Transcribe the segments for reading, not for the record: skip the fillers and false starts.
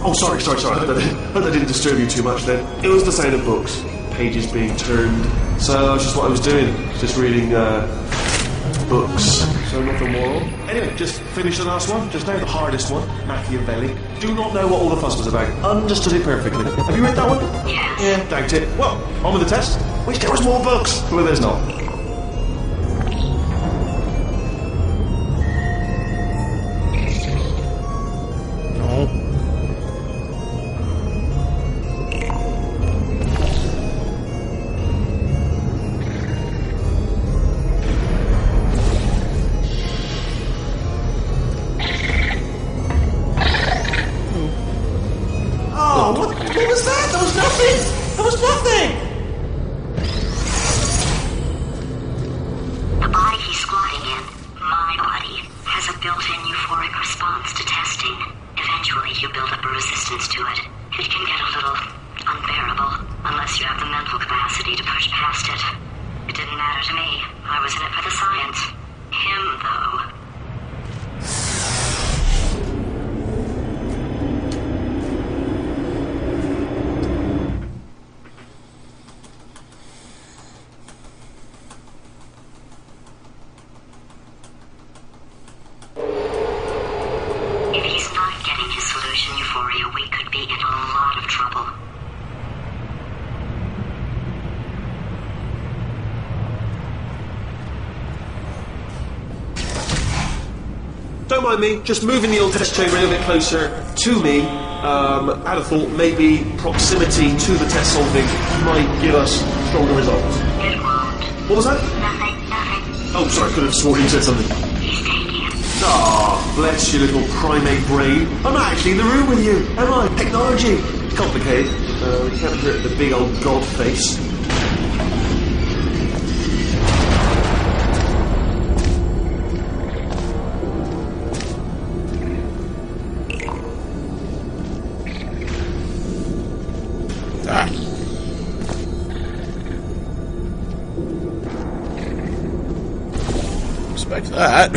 Oh, sorry. I didn't disturb you too much then. It was the sound of books, pages being turned. So that's just what I was doing, just reading books. So nothing moral. Anyway, just finished the last one, just now, the hardest one, Machiavelli. Do not know what all the fuss was about. Understood it perfectly. Have you read that one? Yeah, doubt it. Well, on with the test. Wish there was more books. Well, there's not. Don't mind me, just moving the old test chamber a little bit closer to me. I had a thought maybe proximity to the test solving might give us stronger results. It won't. What was that? Nothing. Oh, sorry, I could have sworn you said something. He's taking it. Ah, bless your little primate brain. I'm not actually in the room with you, am I? Technology. Complicated. We can't hurt the big old god face. Expect that.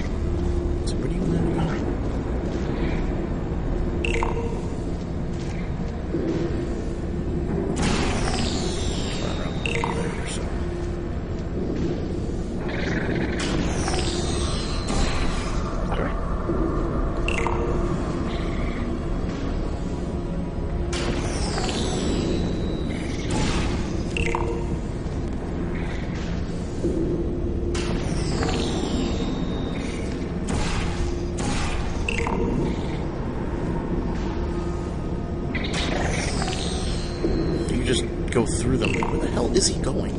Go through them. Where the hell is he going?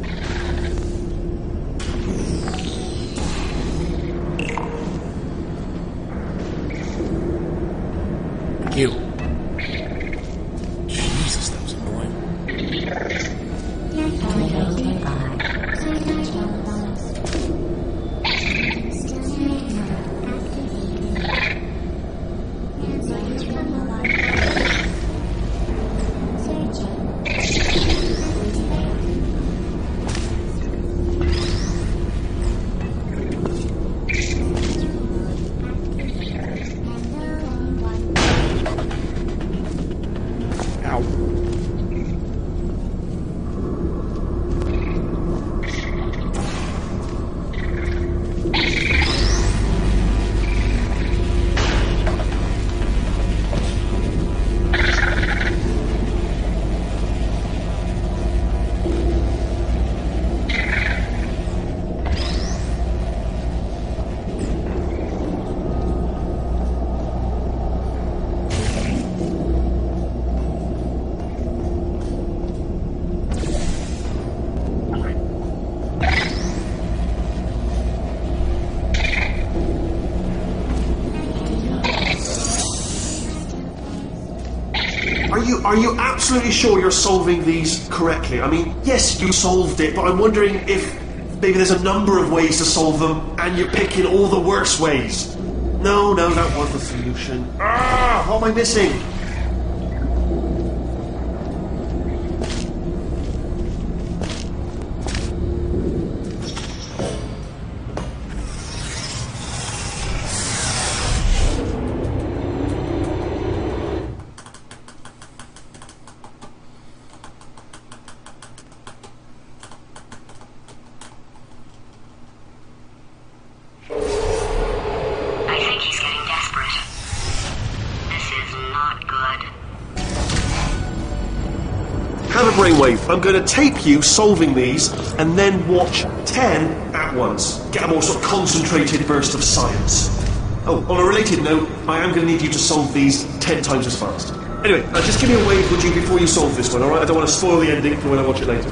You. Jesus, that was annoying. Are you absolutely sure you're solving these correctly? I mean, yes, you solved it, but I'm wondering if maybe there's a number of ways to solve them, and you're picking all the worst ways. No, that was the solution. What am I missing? brainwave. I'm going to tape you solving these and then watch 10 at once. Get a more sort of concentrated burst of science. Oh, on a related note, I am going to need you to solve these 10 times as fast. Anyway, just give me a wave, would you, before you solve this one, alright? I don't want to spoil the ending for when I watch it later.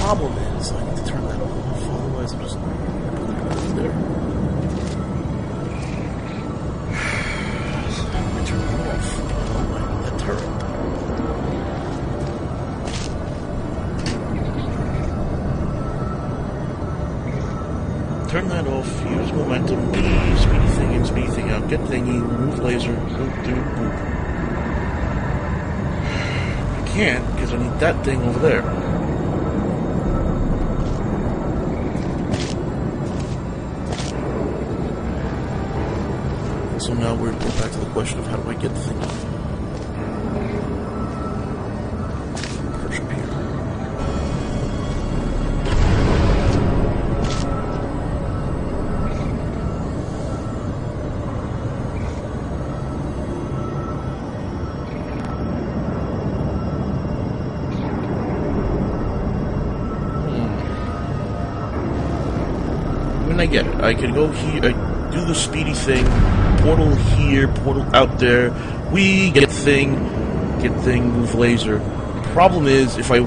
problem is, I need to turn that off, otherwise I'm just putting it there. So how do I turn it off? Oh, that turret. Turn that off, use momentum, speedy thing in, speedy thing out, get thingy, remove laser, boop, boop, boop. I can't, because I need that thing over there. So now we're back to the question of how do I get the thing off? Push up here. I get it. I can go here, do the speedy thing, portal here, portal out there, get thing, move laser. The problem is, if I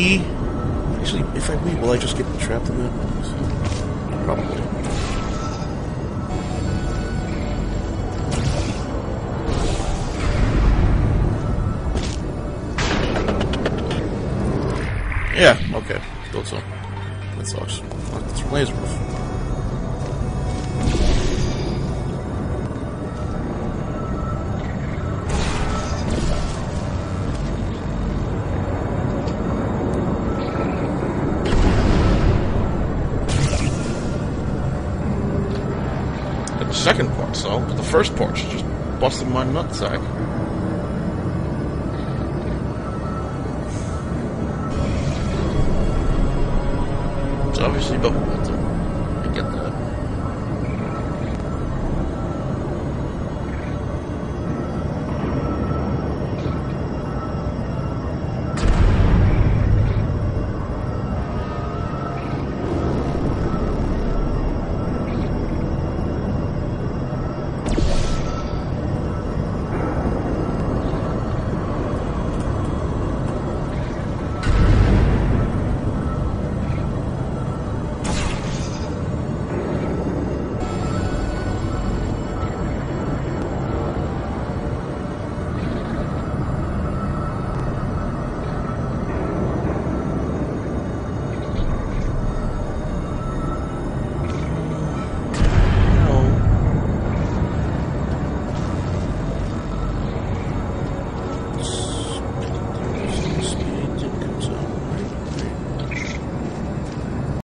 will I just get trapped in that? Probably. Yeah, okay. Thought so. That's all. Just knock this laser off. Second part, so, but the first part's just busting my nutsack. It's obviously about